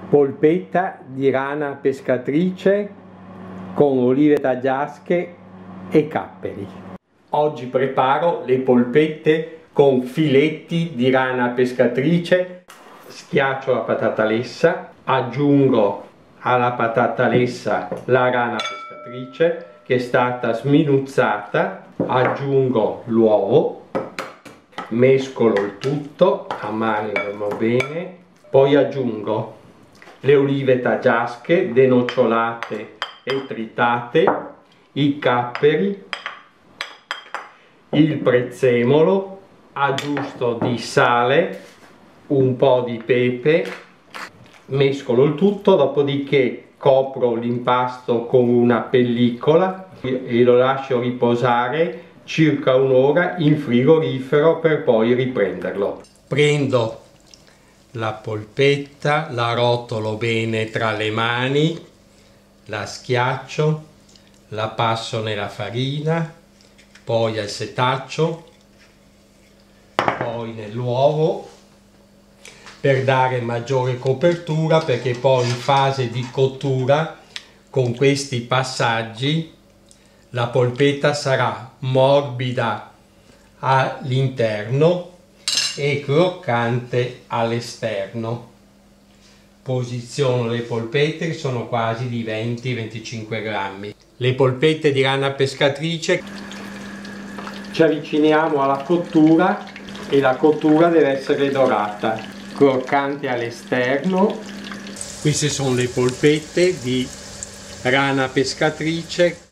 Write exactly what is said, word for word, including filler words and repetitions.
Polpetta di rana pescatrice con olive taggiasche e capperi. Oggi preparo le polpette con filetti di rana pescatrice. Schiaccio la patata lessa, aggiungo alla patata lessa la rana pescatrice che è stata sminuzzata, aggiungo l'uovo, mescolo il tutto, amalgamo bene, poi aggiungo le olive taggiasche denocciolate e tritate, i capperi, il prezzemolo, aggiusto di sale, un po' di pepe, mescolo il tutto, dopodiché copro l'impasto con una pellicola e lo lascio riposare circa un'ora in frigorifero per poi riprenderlo. Prendo la polpetta, la rotolo bene tra le mani, la schiaccio, la passo nella farina, poi al setaccio, poi nell'uovo per dare maggiore copertura, perché poi in fase di cottura con questi passaggi la polpetta sarà morbida all'interno e croccante all'esterno. Posiziono le polpette che sono quasi di venti venticinque grammi. Le polpette di rana pescatrice, ci avviciniamo alla cottura e la cottura deve essere dorata, croccante all'esterno. Queste sono le polpette di rana pescatrice